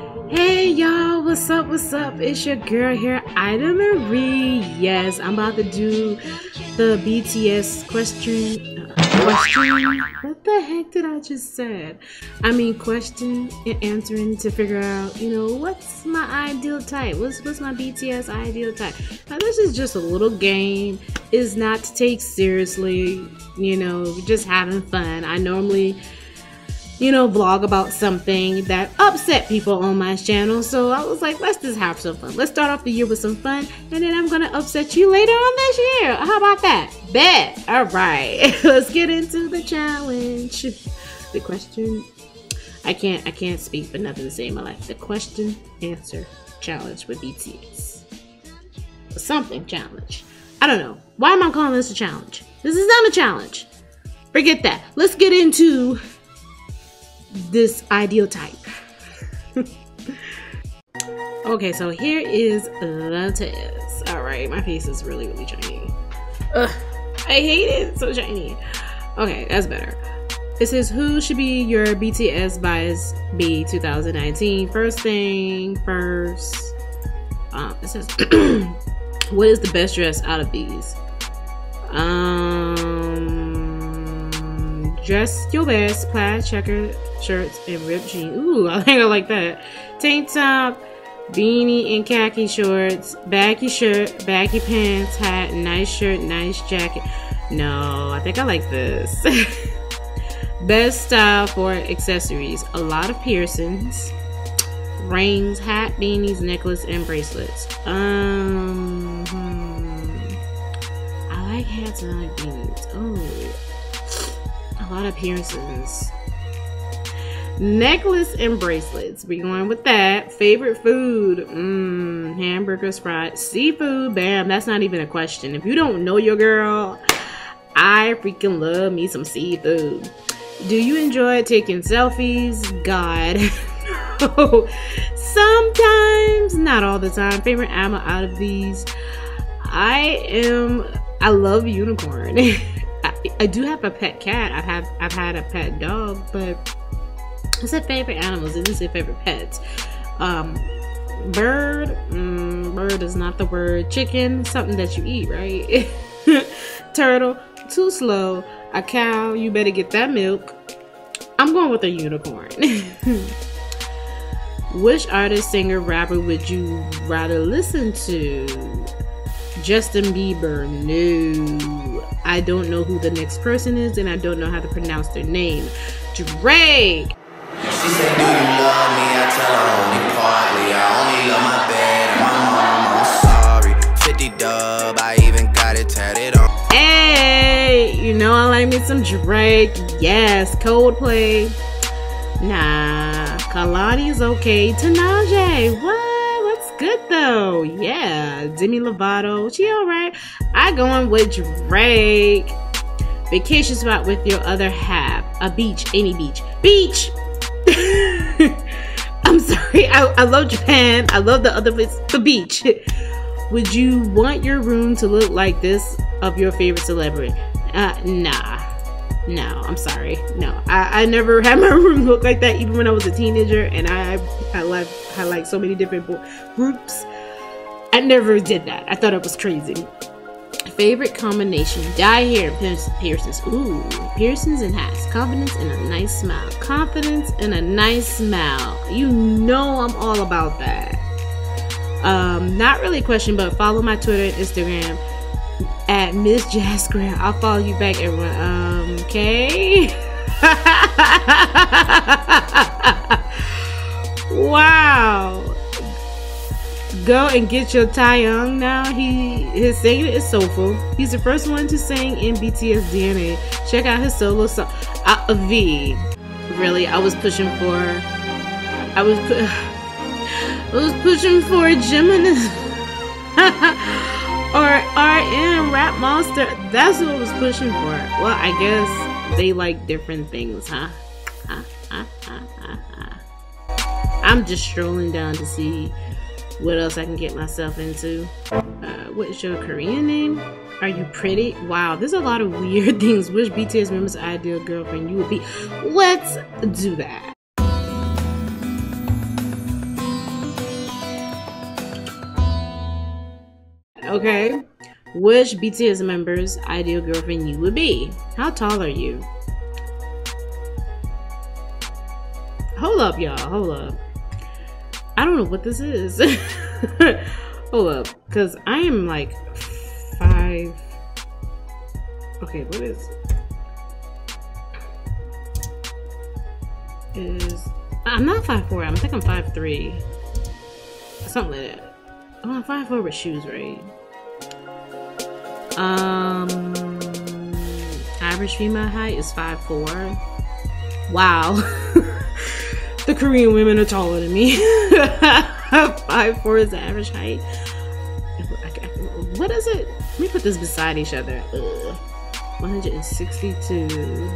Hey y'all, what's up, it's your girl here, Ida Marie. Yes, I'm about to do the BTS question, what the heck did I just said? I mean question and answering to figure out, what's my ideal type, what's my BTS ideal type. Now this is just a little game, it's not to take seriously, just having fun. I normally vlog about something that upset people on my channel. So I was like, let's just have some fun. Let's start off the year with some fun, and then I'm gonna upset you later on this year. How about that? Bet. All right, let's get into the challenge. The question, I can't speak for nothing to say in my life. The question answer challenge with BTS. Something challenge. I don't know. Why am I calling this a challenge? This is not a challenge. Forget that. Let's get into this ideal type. Okay, so here is the test. All right, my face is really shiny. Ugh, I hate it. It's so shiny. Okay, that's better. It says, who should be your BTS bias B 2019? First thing first. It says, what is the best dress out of these? Dress your best, plaid checker shirts and ripped jeans. Ooh, I think I like that. Tank top, beanie and khaki shorts, baggy shirt, baggy pants, hat, nice shirt, nice jacket. No, I think I like this. Best style for accessories. A lot of piercings, rings, hat, beanies, necklace, and bracelets. I like hats and I like beanies. Oh. A lot of piercings. Necklace and bracelets. We're going with that. Favorite food. Hamburgers, fries, seafood. Bam. That's not even a question. If you don't know your girl, I freaking love me some seafood. Do you enjoy taking selfies? God. No. Sometimes, not all the time. Favorite animal out of these. I love unicorn. I do have a pet cat. I've had a pet dog, but I said favorite animals. It didn't say favorite pets. Bird. Bird is not the word. Chicken, something that you eat, right? Turtle, too slow. A cow, you better get that milk. I'm going with a unicorn. Which artist, singer, rapper would you rather listen to? Justin Bieber. No, I don't know who the next person is, and I don't know how to pronounce their name. Drake. She said, do you love me? I tell her only partly. I only love my bed and my mom. I'm sorry. 50 dub, I even got it tatted on. Hey, I like me some Drake. Yes. Coldplay. Nah. Kalani is okay. Tanaje. What? Good though. Yeah. Demi Lovato, she alright. I going with Drake. Vacation spot with your other half. A beach. Any beach. Beach. I'm sorry. I love Japan. I love the other place. The beach. Would you want your room to look like this of your favorite celebrity? Nah. No, I'm sorry. No, I never had my room look like that, even when I was a teenager, and I like so many different groups. I never did that. I thought it was crazy. Favorite combination: dye hair, piercings. Ooh, piercings and hats. Confidence and a nice smile. Confidence and a nice smile. I'm all about that. Not really a question, but follow my Twitter and Instagram at Miss Jazzgram. I'll follow you back, everyone. Okay. Wow. Go and get your Taeyong now. His singing is soulful. He's the first one to sing in BTS DNA. Check out his solo song. V. Really, I was pushing for Gemini. Or RM, Rap Monster. That's what I was pushing for. Well, I guess they like different things, huh? I'm just strolling down to see what else I can get myself into. What's your Korean name? Are you pretty? Wow, there's a lot of weird things. Which BTS member's ideal girlfriend you would be? Let's do that. Okay. Which BTS member's ideal girlfriend you would be? How tall are you? Hold up, y'all. Hold up. I don't know what this is. Hold up. Because I am like 5. Okay, what is... I'm not 5'4". I think I'm 5'3". Something like that. Oh, I'm 5'4" with shoes, right? Average female height is 5'4". Wow. The Korean women are taller than me. 5'4" is the average height. What is it? Let me put this beside each other. 162.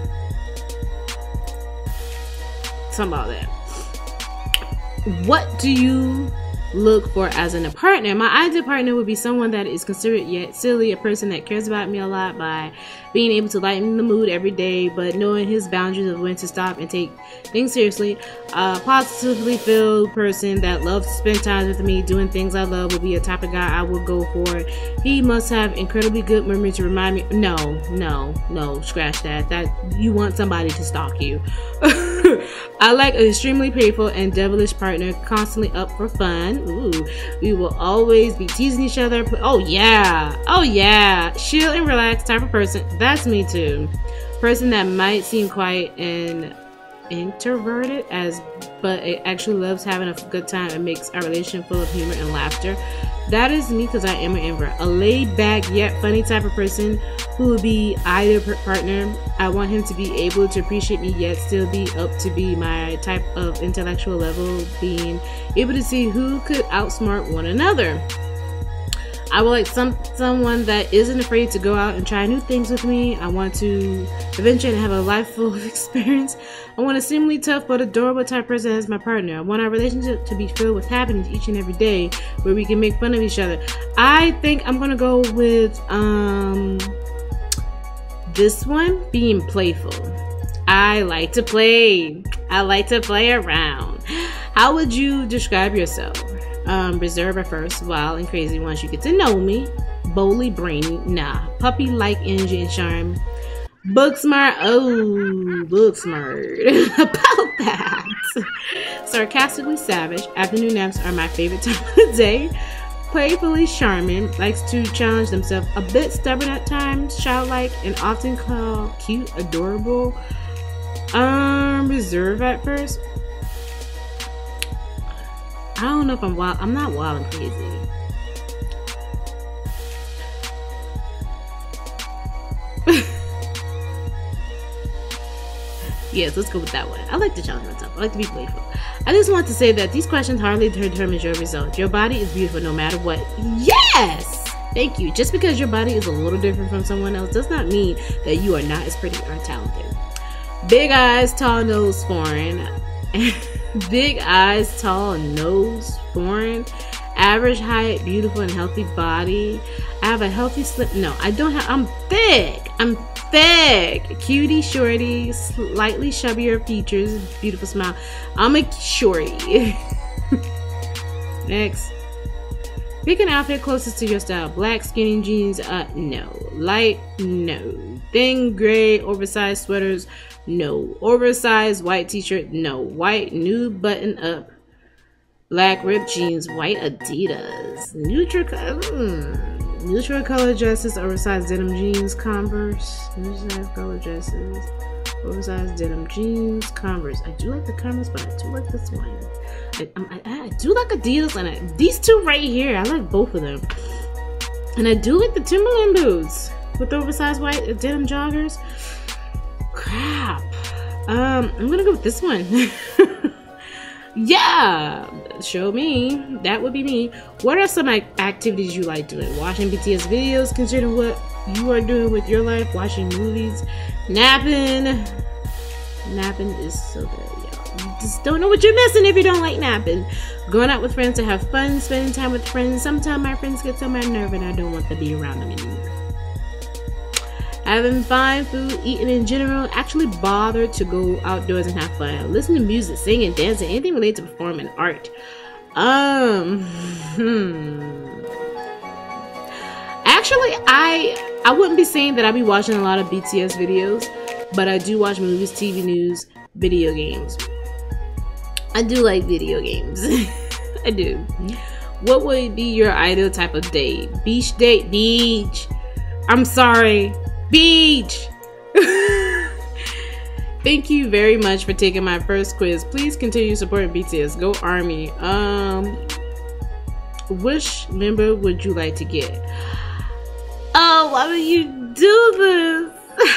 Something about that. What do you look for as a partner? My ideal partner would be someone that is considerate yet silly, a person that cares about me a lot by being able to lighten the mood every day, but knowing his boundaries of when to stop and take things seriously. A positively filled person that loves to spend time with me doing things I love would be a type of guy I would go for. He must have incredibly good memory to remind me. No, scratch that. That you want somebody to stalk you. I like an extremely playful and devilish partner, constantly up for fun. Ooh, we will always be teasing each other. Oh yeah, chill and relax type of person. That's me too. Person that might seem quiet and introverted but it actually loves having a good time and makes our relationship full of humor and laughter. That is me because I am an introvert. A laid back yet funny type of person who will be either partner. I want him to be able to appreciate me yet still be up to be my type of intellectual level, being able to see who could outsmart one another. I would like someone that isn't afraid to go out and try new things with me. I want to eventually have a life full of experience. I want a seemingly tough but adorable type person as my partner. I want our relationship to be filled with happiness each and every day, where we can make fun of each other. I think I'm gonna go with this one, being playful. I like to play. I like to play around. How would you describe yourself? Reserved at first, wild and crazy once you get to know me. Boldly brainy, nah. Puppy-like energy and charm. Book smart, oh, book smart. About that. Sarcastically savage. Afternoon naps are my favorite time of the day. Playfully charming, likes to challenge themselves. A bit stubborn at times, childlike, and often called cute, adorable. Reserved at first. I don't know if I'm wild. I'm not wild and crazy. Yes, let's go with that one. I like to challenge myself. I like to be playful. I just want to say that these questions hardly determine your result. Your body is beautiful no matter what. Yes! Thank you. Just because your body is a little different from someone else does not mean that you are not as pretty or talented. Big eyes, tall nose, foreign. Big eyes, tall nose, foreign. Average height, beautiful and healthy body. I have a healthy slip. No, I don't have. I'm thick. I'm thick. Cutie, shorty, slightly chubbier features, beautiful smile. I'm a shorty. Next. Pick an outfit closest to your style. Black skinny jeans, no. Light, no. Thin gray oversized sweaters, no. Oversized white t-shirt, no. White nude button up. Black ripped jeans, white Adidas. Neutral color dresses, oversized denim jeans, Converse. Neutral color dresses, oversized denim jeans, Converse. I do like the Converse, but I do like this one. I do like Adidas, and these two right here, I like both of them. And I do like the Timberland boots with the oversized white denim joggers. Crap. I'm gonna go with this one. Yeah, show me. That would be me. What are some activities you like doing? Watching BTS videos, considering what you are doing with your life, watching movies, napping. Napping is so good, y'all. You just don't know what you're missing if you don't like napping. Going out with friends to have fun, spending time with friends. Sometimes my friends get on my nerve and I don't want to be around them anymore. Having fun, food, eating in general, actually bother to go outdoors and have fun. Listen to music, singing, dancing, anything related to performing art. Actually, I wouldn't be saying that I be watching a lot of BTS videos, but I do watch movies, TV news, video games. I do like video games. I do. What would be your ideal type of date? Beach date? Beach. I'm sorry. Beach. Thank you very much for taking my first quiz. Please continue supporting BTS. Go Army. Which member would you like to get? Oh, why would you do this?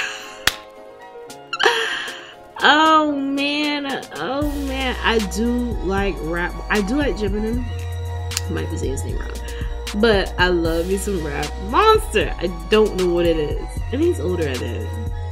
Oh man, I do like rap. I do like Gemini. I might be saying his name wrong, but I love me some Rap Monster. I don't know what it is. I think he's older, I think.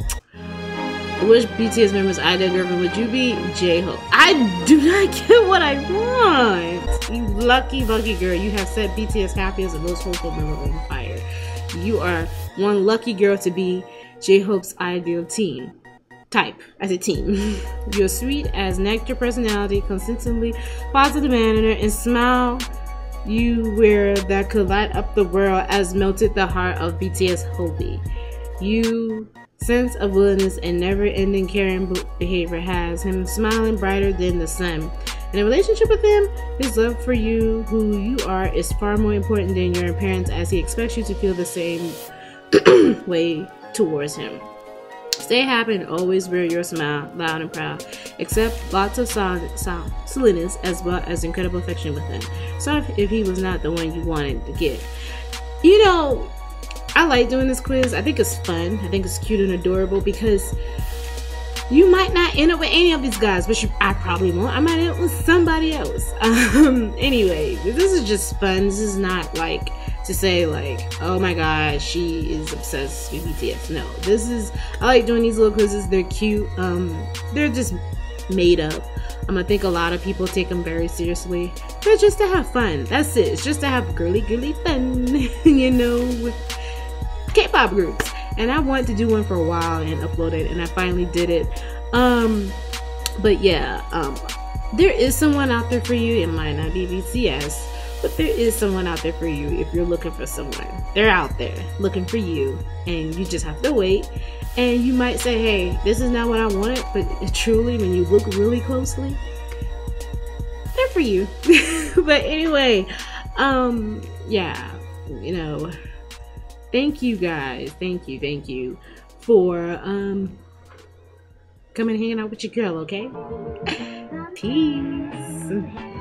Which BTS member's ideal girlfriend would you be? J-Hope. I do not get what I want. You lucky girl. You have set BTS happy as the most hopeful member on fire. You are one lucky girl to be J-Hope's ideal team. Type as a team. You're sweet as nectar personality, consistently positive manner, and smile you wear that could light up the world as melted the heart of BTS Hobi. You sense of willingness and never-ending caring behavior has him smiling brighter than the sun. In a relationship with him, his love for you, who you are, is far more important than your appearance, as he expects you to feel the same way towards him. Stay happy and always wear your smile loud and proud. Accept lots of silliness as well as incredible affection with him. So if he was not the one you wanted to get. You know, I like doing this quiz. I think it's fun. I think it's cute and adorable because you might not end up with any of these guys, but I probably won't. I might end up with somebody else. Anyway, this is just fun. This is not like to say like, oh my god, she is obsessed with BTS. No, I like doing these little quizzes. They're cute. They're just made up. I think a lot of people take them very seriously. They're just to have fun. That's it. It's just to have girly fun, you know, with K-pop groups. And I wanted to do one for a while and upload it, and I finally did it. But yeah, there is someone out there for you. It might not be BTS, but there is someone out there for you if you're looking for someone. They're out there looking for you, and you just have to wait. And you might say, hey, this is not what I wanted, but truly, when you look really closely, they're for you. But anyway, yeah, you know, thank you guys. Thank you for coming and hanging out with your girl, okay? Peace.